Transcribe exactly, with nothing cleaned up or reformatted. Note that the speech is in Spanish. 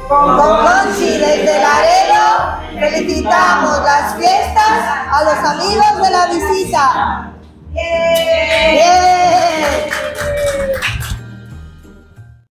Con Conchi desde Laredo felicitamos las fiestas a los amigos de la visita. ¡Bien!